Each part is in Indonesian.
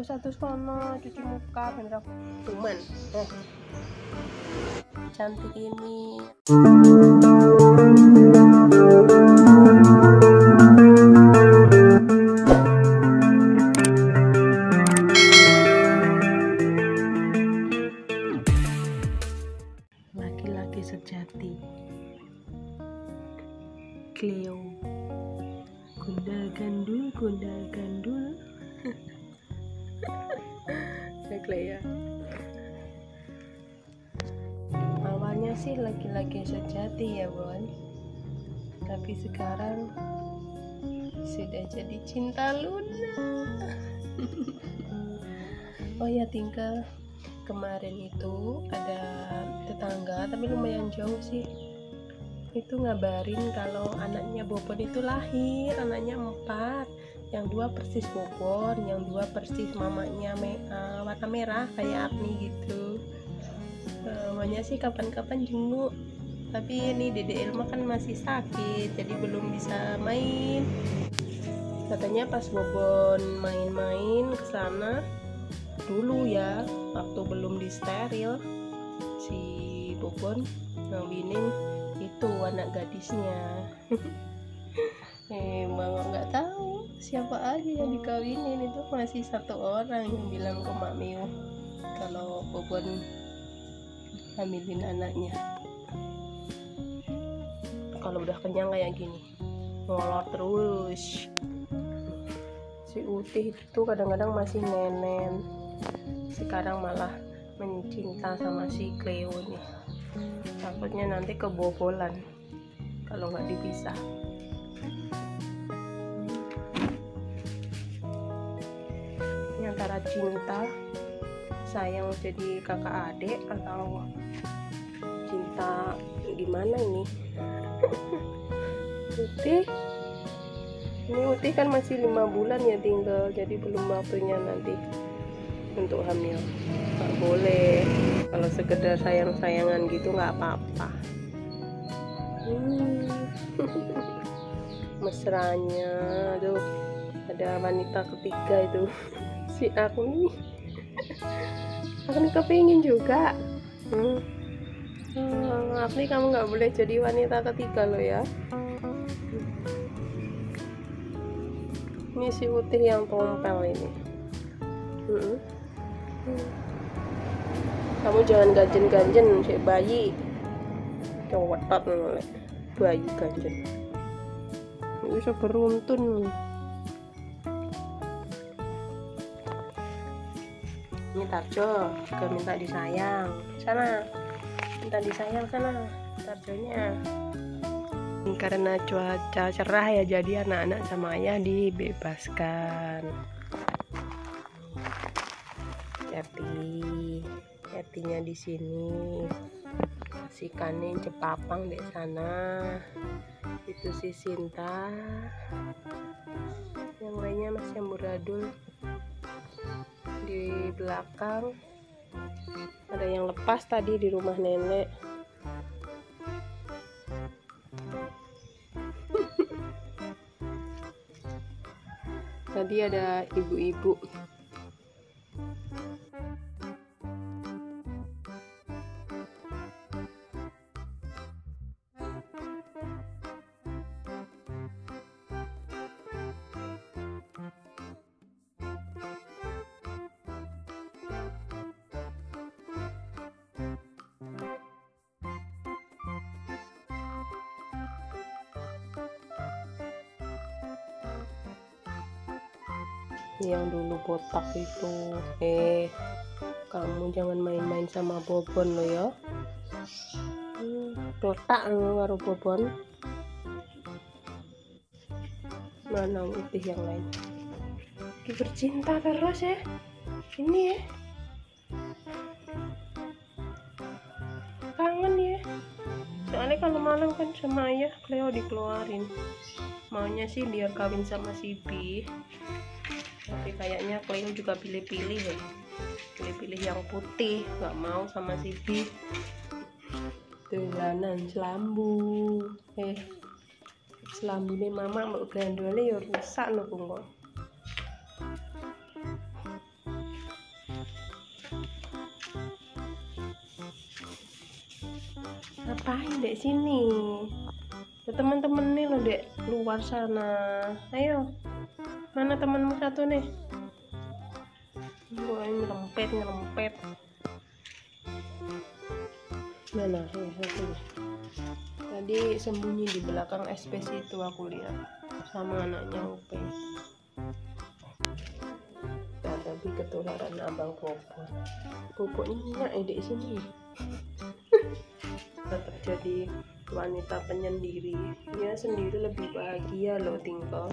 satu sono cuci muka bener cuman cantik ini. Laki-laki sejati Cleo, gundal gandul ya Cleo. Awalnya sih laki-laki sejati ya Bon, tapi sekarang sudah jadi cinta Luna. Oh ya tinggal kemarin itu ada tetangga tapi lumayan jauh sih, itu ngabarin kalau anaknya Bobon itu lahir, anaknya 4, yang 2 persis Bobon, yang 2 persis mamanya warna merah kayak Agni gitu. Mamanya sih kapan-kapan jenguk, tapi ini Dede Elma kan masih sakit jadi belum bisa main. Katanya pas Bobon main-main ke sana dulu ya, waktu belum disteril, si Bobon ngawinin itu anak gadisnya. Bang nggak tahu siapa aja yang dikawinin, itu masih 1 orang yang bilang ke Mak Miu kalau Bobon hamilin anaknya. Kalau udah kenyang kayak gini ngolor terus. Si Utih itu kadang-kadang masih nenen, sekarang malah mencinta sama si Cleo nih. Takutnya nanti kebobolan kalau nggak dipisah. Ini antara cinta sayang jadi kakak adik atau cinta gimana ini. Utih kan masih 5 bulan ya tinggal, jadi belum waktunya nanti untuk hamil. Nggak boleh, kalau sekedar sayang-sayangan gitu nggak apa-apa. Mesranya tuh ada wanita ketiga itu si Agni. Agni kepingin juga. Agni kamu nggak boleh jadi wanita ketiga loh ya. Ini si Utih yang tompel ini. Kamu jangan ganjen-ganjen si bayi. Cowetot noleh bayi ganjen. Bisa beruntun. Ini Tarjo juga minta disayang. Sana. Minta disayang sana. Tarjonya. Karena cuaca cerah ya, jadi anak-anak sama ayah dibebaskan. Hatinya di sini, si Kanin Cepapang di sana, itu si Sinta, yang lainnya masih amburadul di belakang. Ada yang lepas tadi di rumah nenek. Tadi ada ibu-ibu. Yang dulu botak itu, kamu jangan main-main sama Bobon lo ya. Botak karo Bobon. Mana Utih yang lain? Bercinta terus ya ini ya, kangen ya. Soalnya kalau malam kan sama ayah Cleo dikeluarin, maunya sih biar kawin sama si B, tapi kayaknya Cleo juga pilih-pilih ya, pilih-pilih yang putih, nggak mau sama si B. Dolanan selambu, selambu nih mama mau gandolnya ya rusak loh kok. Ngapain dek sini? Teman-teman nih lo dek luar sana. Ayo, mana temanmu satu nih? Gue nyerempet. Mana ya satunya? Tadi sembunyi di belakang SPC itu aku lihat sama anaknya Upe. Tapi ketularan abang Popoknya di sini. Tetap jadi wanita penyendiri. Dia sendiri lebih bahagia loh tinggal.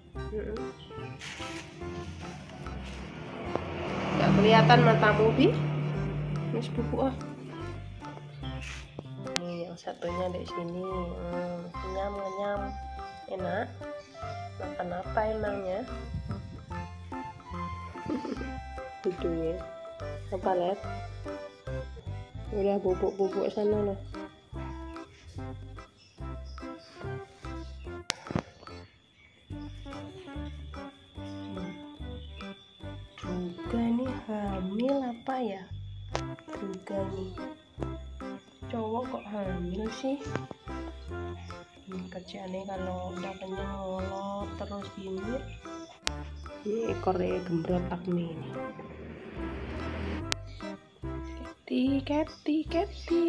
Gak kelihatan matamu Bi? Mas buku ah. Nih yang satunya di sini. Nyam. Enak. Makan apa emangnya? Hidungnya apa lihat? Udah bubuk sana loh. Juga nih hamil apa ya? Juga nih cowok kok hamil sih? Kerjaannya kalau udah kenyang ngolot terus gini. Ini ekornya gembrot nih. Keti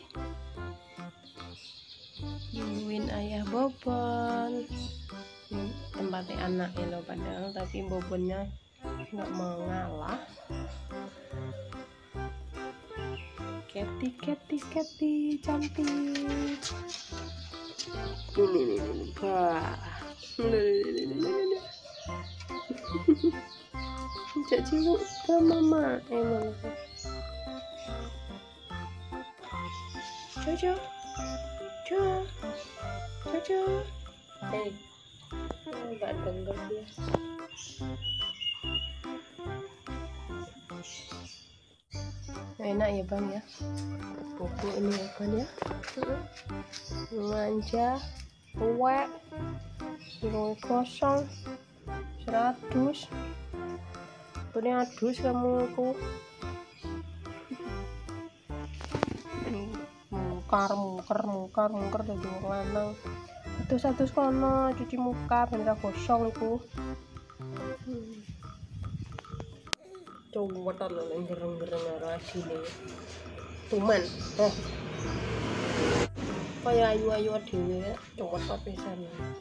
nungguin ayah Bobon. Tempatnya anaknya loh padahal, tapi Bobonnya nggak mau ngalah. Keti cantik. Ciluk ke mama emang. Jojo. Nggak denger dia. Enak ya bang ya. Buku ini ya kan ya. Manja, tuwek, kosong, 100. Ini adus kamu aku. Mungkar dari orang lanang. Satu kono cuci muka bener gosong iku. Coba talo gereng-gereng karo asine. Tuman. Kaya ayu-ayu dhewe ya, coba pisan.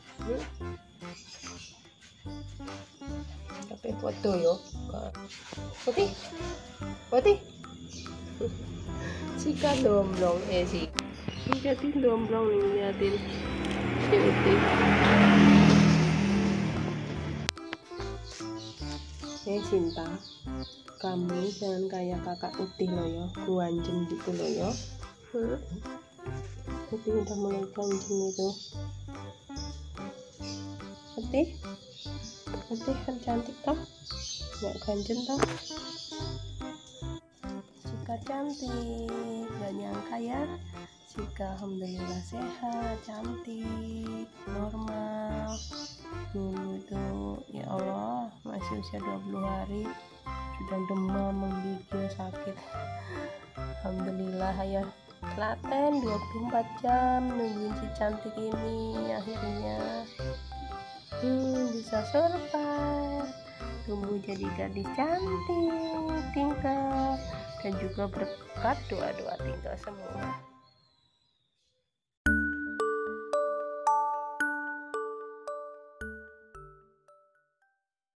Tapi foto yo. Putih. Sika domblong sih. Jadi domblong nih liatin. Putih. Cinta, kamu jangan kayak kakak Putih loh ya, guanjen gitu loh ya. Putih udah mulai ganjen itu. Putih kan cantik toh, nggak ganjen toh. Sika cantik, gak nyangka ya. Sika alhamdulillah sehat, cantik, normal. Dulu itu ya Allah masih usia 20 hari sudah demam, menggigil, sakit. Alhamdulillah ya, telaten 24 jam nungguin si cantik ini, akhirnya bisa survive, tumbuh jadi gadis cantik tingkah, dan juga berkat doa-doa tingkah semua.